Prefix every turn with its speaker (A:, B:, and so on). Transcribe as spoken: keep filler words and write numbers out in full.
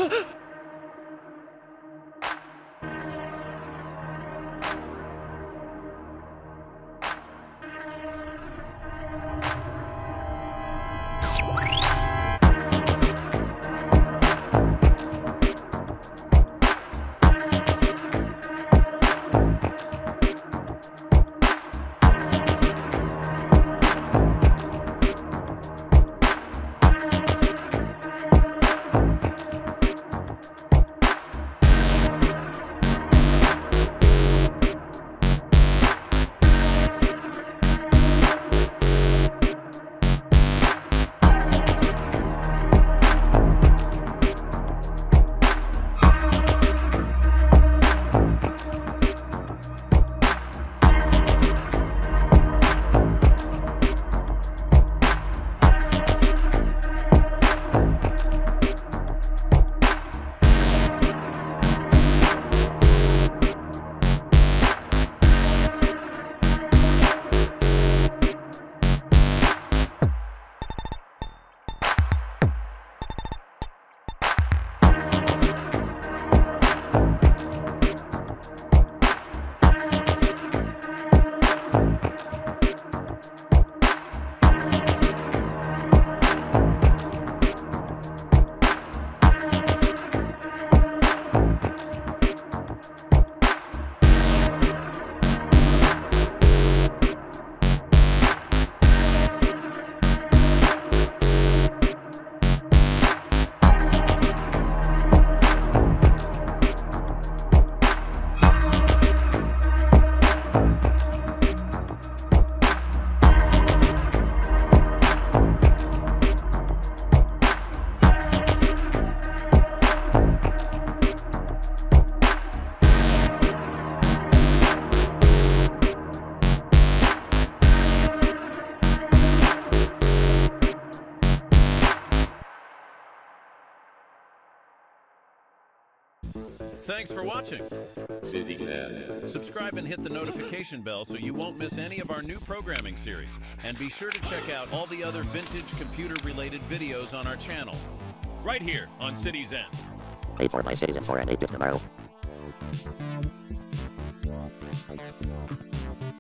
A: Thanks for watching. Subscribe and hit the notification bell so you won't miss any of our new programming series. And be sure to check out all the other vintage computer-related videos on our channel. Right here on City's End.
B: Pay for my citizens for an eight-bit tomorrow.